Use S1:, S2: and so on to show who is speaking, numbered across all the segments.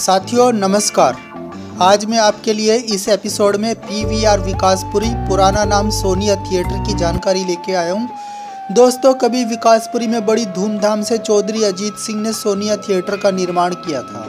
S1: साथियों नमस्कार। आज मैं आपके लिए इस एपिसोड में पीवीआर विकासपुरी, पुराना नाम सोनिया थिएटर की जानकारी लेके आया हूँ। दोस्तों, कभी विकासपुरी में बड़ी धूमधाम से चौधरी अजीत सिंह ने सोनिया थिएटर का निर्माण किया था।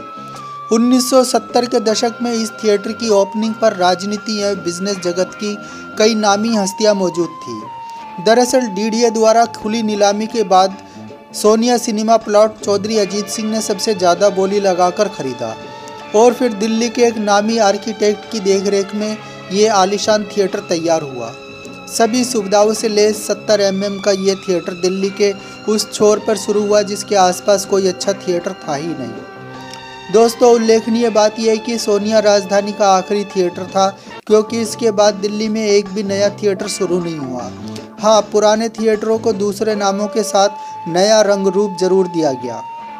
S1: 1970 के दशक में इस थिएटर की ओपनिंग पर राजनीति एवं बिजनेस जगत की कई नामी हस्तियां मौजूद थी। दरअसल डीडीए द्वारा खुली नीलामी के बाद सोनिया सिनेमा प्लॉट चौधरी अजीत सिंह ने सबसे ज़्यादा बोली लगाकर खरीदा और फिर दिल्ली के एक नामी आर्किटेक्ट की देखरेख में ये आलीशान थिएटर तैयार हुआ। सभी सुविधाओं से लैस 70 mm का ये थिएटर दिल्ली के उस छोर पर शुरू हुआ जिसके आसपास कोई अच्छा थिएटर था ही नहीं। दोस्तों, उल्लेखनीय बात यह है कि सोनिया राजधानी का आखिरी थिएटर था, क्योंकि इसके बाद दिल्ली में एक भी नया थिएटर शुरू नहीं हुआ। हाँ, पुराने थिएटरों को दूसरे नामों के साथ नया रंग रूप जरूर दिया गया।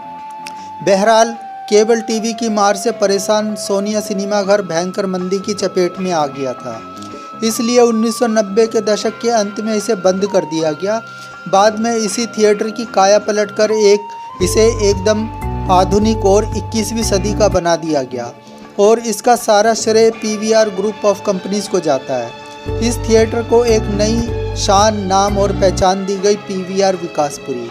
S1: बहरहाल, केबल टीवी की मार से परेशान सोनिया सिनेमा घर भयंकर मंदी की चपेट में आ गया था, इसलिए 1990 के दशक के अंत में इसे बंद कर दिया गया। बाद में इसी थिएटर की काया पलट कर इसे एकदम आधुनिक और 21वीं सदी का बना दिया गया और इसका सारा श्रेय पीवीआर ग्रुप ऑफ कंपनीज को जाता है। इस थिएटर को एक नई शान, नाम और पहचान दी गई, पीवीआर विकासपुरी।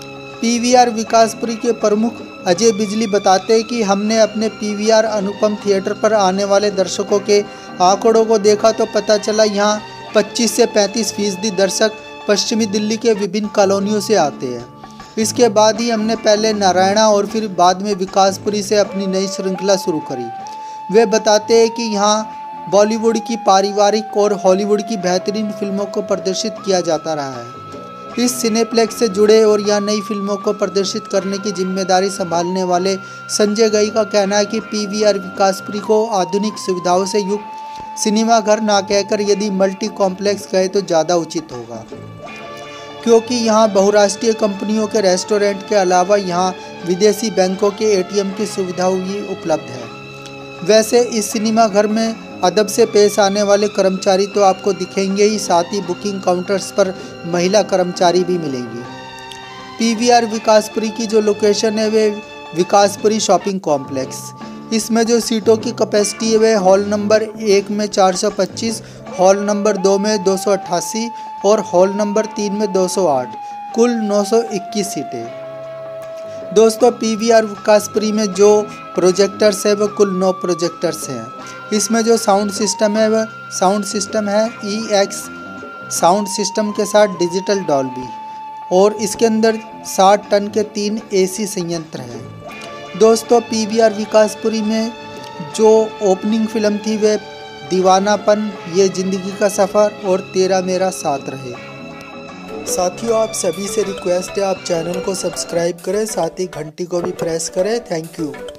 S1: पीवीआर विकासपुरी के प्रमुख अजय बिजली बताते हैं कि हमने अपने पीवीआर अनुपम थिएटर पर आने वाले दर्शकों के आंकड़ों को देखा तो पता चला यहाँ 25 से 35% दर्शक पश्चिमी दिल्ली के विभिन्न कॉलोनियों से आते हैं। इसके बाद ही हमने पहले नारायणा और फिर बाद में विकासपुरी से अपनी नई श्रृंखला शुरू करी। वे बताते हैं कि यहाँ बॉलीवुड की पारिवारिक और हॉलीवुड की बेहतरीन फिल्मों को प्रदर्शित किया जाता रहा है। इस सिनेप्लेक्स से जुड़े और यहाँ नई फिल्मों को प्रदर्शित करने की जिम्मेदारी संभालने वाले संजय गई का कहना है कि पीवीआर विकासपुरी को आधुनिक सुविधाओं से युक्त सिनेमा घर ना कहकर यदि मल्टी कॉम्प्लेक्स कहे तो ज़्यादा उचित होगा, क्योंकि यहाँ बहुराष्ट्रीय कंपनियों के रेस्टोरेंट के अलावा यहाँ विदेशी बैंकों के एटीएम की सुविधाओं भी उपलब्ध है। वैसे इस सिनेमा घर में अदब से पेश आने वाले कर्मचारी तो आपको दिखेंगे ही, साथ ही बुकिंग काउंटर्स पर महिला कर्मचारी भी मिलेंगी। पीवीआर विकासपुरी की जो लोकेशन है वे विकासपुरी शॉपिंग कॉम्प्लेक्स। इसमें जो सीटों की कैपेसिटी है वे हॉल नंबर 1 में 425, हॉल नंबर 2 में 288 और हॉल नंबर 3 में 208, कुल 921 सीटें। दोस्तों, पीवीआर विकासपुरी में जो प्रोजेक्टर्स है वो कुल 9 प्रोजेक्टर्स हैं। इसमें जो साउंड सिस्टम है वह साउंड सिस्टम है EX साउंड सिस्टम के साथ डिजिटल डॉल्बी, और इसके अंदर 60 टन के 3 AC संयंत्र हैं। दोस्तों, पीवीआर विकासपुरी में जो ओपनिंग फिल्म थी वह दीवानापन, ये ज़िंदगी का सफ़र और तेरा मेरा साथ रहे। साथियों, आप सभी से रिक्वेस्ट है आप चैनल को सब्सक्राइब करें, साथ ही घंटी को भी प्रेस करें। Thank you.